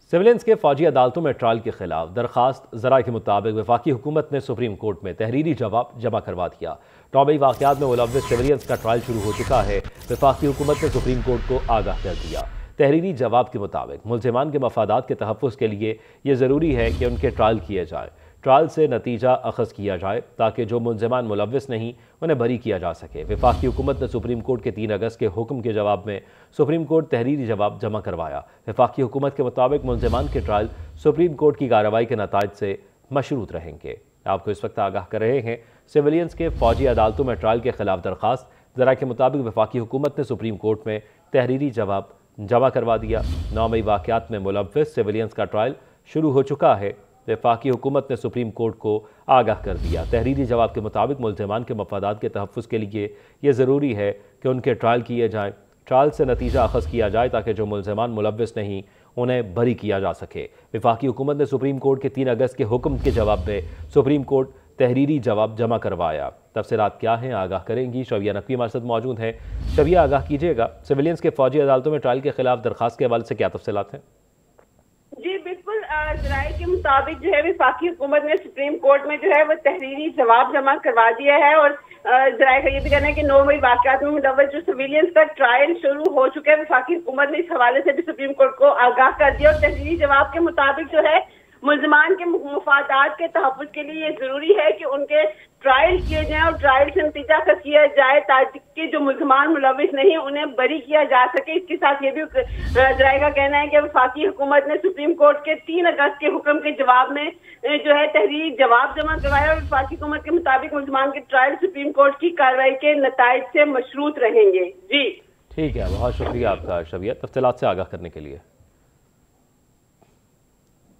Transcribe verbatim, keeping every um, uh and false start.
Civilians के फौजी अदालतों में ट्रायल के खिलाफ दरखास्त जरा के मुताबिक वफाकी हुकूमत ने सुप्रीम कोर्ट में तहरीरी जवाब जमा करवा दिया। टॉबई वाक़यात में मुलव्वस सिविलियंस का ट्रायल शुरू हो चुका है। वफाकी हुकूमत ने सुप्रीम कोर्ट को आगाह कर दिया। तहरीरी जवाब के मुताबिक मुल्ज़िमान के मफादात के तहफ़्फ़ुज़ के लिए ये ज़रूरी है कि उनके ट्रायल किए जाए, ट्रायल से नतीजा अखज़ किया जाए ताकि जो मुल्ज़िमान मुलव्वस नहीं उन्हें बरी किया जा सके। वफाकी हुकूमत ने सुप्रीम कोर्ट के तीन अगस्त के हुक्म के जवाब में सुप्रीम कोर्ट तहरीरी जवाब जमा करवाया। वफाकी हुकूमत के मुताबिक मुल्ज़िमान के ट्रायल सुप्रीम कोर्ट की कार्रवाई के नताइज से मशरूत रहेंगे। आपको इस वक्त आगाह कर रहे हैं, सिविलियंस के फौजी अदालतों में ट्रायल के खिलाफ दरखास्त जरा के मुताबिक वफाकी हुकूमत ने सुप्रीम कोर्ट में तहरीरी जवाब जमा करवा दिया। नौ मई वाक़यात में मुलव्वस सिविलियंस का ट्रायल शुरू हो चुका है। वफाकी हुकूमत ने सुप्रीम कोर्ट को आगाह कर दिया। तहरीरी जवाब के मुताबिक मुल्ज़िमान के मफादात के तहफ़्फ़ुज़ के लिए यह ज़रूरी है कि उनके ट्रायल किए जाएँ, ट्रायल से नतीजा अखज़ किया जाए ताकि जो मुल्ज़िमान मुलव्वस नहीं उन्हें बरी किया जा सके। वफाकी हुकूमत ने सुप्रीम कोर्ट के तीन अगस्त के हुक्म के जवाब में सुप्रीम कोर्ट तहरीरी जवाब जमा करवाया। तफसीलात क्या हैं आगाह करेंगी शबिया नकवी हमारे साथ मौजूद हैं। शबिया, आगाह कीजिएगा, सिविलियंस के फौजी अदालतों में ट्रायल के खिलाफ दरखास्त के हवाले से क्या तफसीलात हैं? जी बिल्कुल, जराये के मुताबिक जो है वफाकी हुकूमत ने सुप्रीम कोर्ट में जो है वो तहरीरी जवाब जमा करवा दिया है और जराये का ये भी कहना है कि नौ मई वाक़यात में मुलव्वस जो सिविलियंस का ट्रायल शुरू हो चुका है। वफाकी हुकूमत ने इस हवाले से भी सुप्रीम कोर्ट को आगाह कर दिया और तहरीरी जवाब के मुताबिक जो है मुल्ज़िमान के मुफादात के तहफ़्फ़ुज़ के लिए ये जरूरी है कि उनके ट्रायल किए जाएं और ट्रायल से नतीजा अखज़ किया जाए ताकि जो मुल्ज़िमान मुलव्वस नहीं उन्हें बरी किया जा सके। इसके साथ ये भी जराये का कहना है कि वफाकी हुकूमत ने सुप्रीम कोर्ट के तीन अगस्त के हुक्म के जवाब में जो है तहरीरी जवाब जमा करवाया और वफाकी हुकूमत के मुताबिक मुल्ज़िमान के ट्रायल सुप्रीम कोर्ट की कार्रवाई के नताइज से मशरूत रहेंगे। जी ठीक है, बहुत शुक्रिया आपका शबिया, तफसीलात से आगाह करने के लिए।